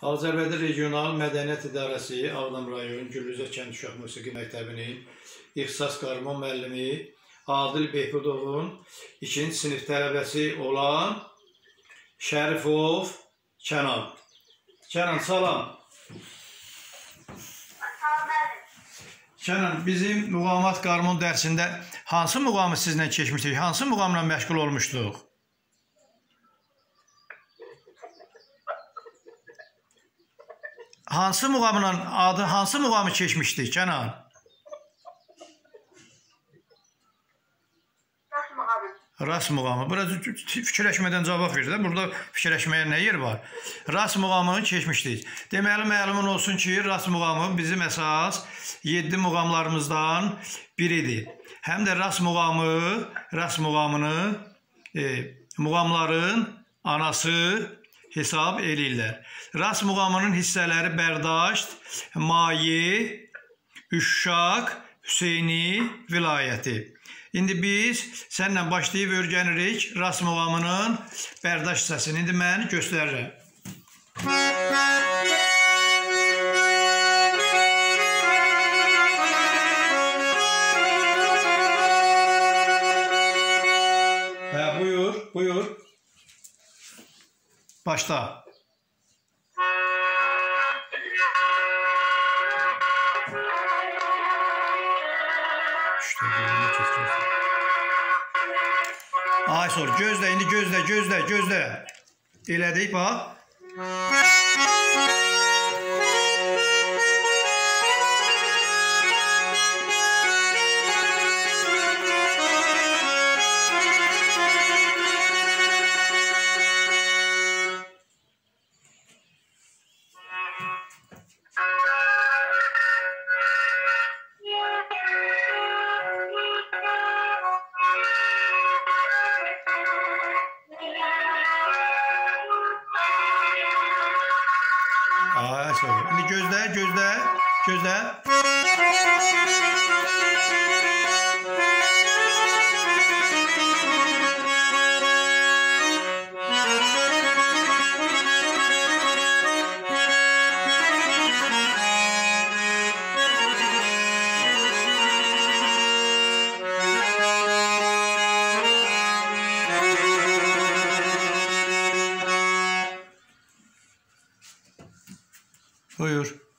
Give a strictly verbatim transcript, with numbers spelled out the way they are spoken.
Azərbaycan Regional Mədəniyyət İdarəsi Ağdam rayon Güllüzə kənd uşaq musiqi məktəbinin ixtisas qarma müəllimi Adil Behbudovun ikinci sinif tələbəsi olan Şərifov Kənan. Kənan, salam. Kənan, bizim muğamat qarmon dərsində hansı muğamı sizlə keçmişdik? Hansı muğamla məşğul olmuşduq? Hansı muğamla adı, hansı muğamı keçmişdik Kənan? Ras muğamı. Ras muğamı. Biraz fikirləşmədən cavab ver də. Burada fikirləşməyə nə yer var? Ras muğamını keçmişdik. Deməli, məlumun olsun ki, ras muğamı bizim əsas yeddi muğamlarımızdan biridir. Həm də ras muğamı, ras muğamını e, muğamların anası hesab eləyirlər. Ras muğamının hissələri Bərdəşt, Mayi, Üşşaq, Hüseyni vilayəti. İndi biz sənlə başlayıb öyrənirik ras muğamının Bərdəşt hissəsini. İndi mən göstərirəm. Hə, buyur, buyur. Başla. Ay sor, gözlə, indi gözlə, gözlə, gözlə. Elədik, bax. Ay sor, indi gözlə, gözlə, gözlə. Buyur.